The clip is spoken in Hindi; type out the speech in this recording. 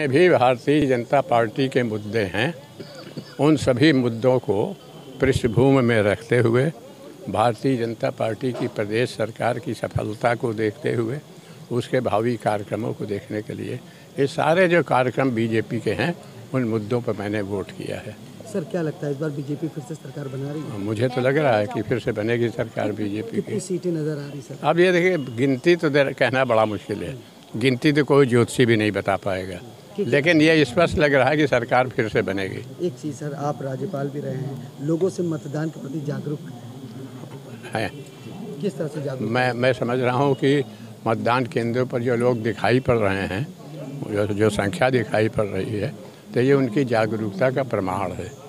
जितने भी भारतीय जनता पार्टी के मुद्दे हैं उन सभी मुद्दों को पृष्ठभूमि में रखते हुए भारतीय जनता पार्टी की प्रदेश सरकार की सफलता को देखते हुए उसके भावी कार्यक्रमों को देखने के लिए ये सारे जो कार्यक्रम बीजेपी के हैं उन मुद्दों पर मैंने वोट किया है। सर क्या लगता है इस बार बीजेपी फिर से सरकार बना रही है? मुझे तो लग रहा है कि फिर से बनेगी सरकार बीजेपी की। कितनी सीटें नज़र आ रही सर? अब ये देखिए गिनती तो कहना बड़ा मुश्किल है, गिनती तो कोई ज्योतिषी भी नहीं बता पाएगा, लेकिन ये स्पष्ट लग रहा है कि सरकार फिर से बनेगी। एक चीज़ सर, आप राज्यपाल भी रहे हैं, लोगों से मतदान के प्रति जागरूक हैं। किस तरह से जागरूक? मैं समझ रहा हूँ कि मतदान केंद्रों पर जो लोग दिखाई पड़ रहे हैं, जो संख्या दिखाई पड़ रही है, तो ये उनकी जागरूकता का प्रमाण है।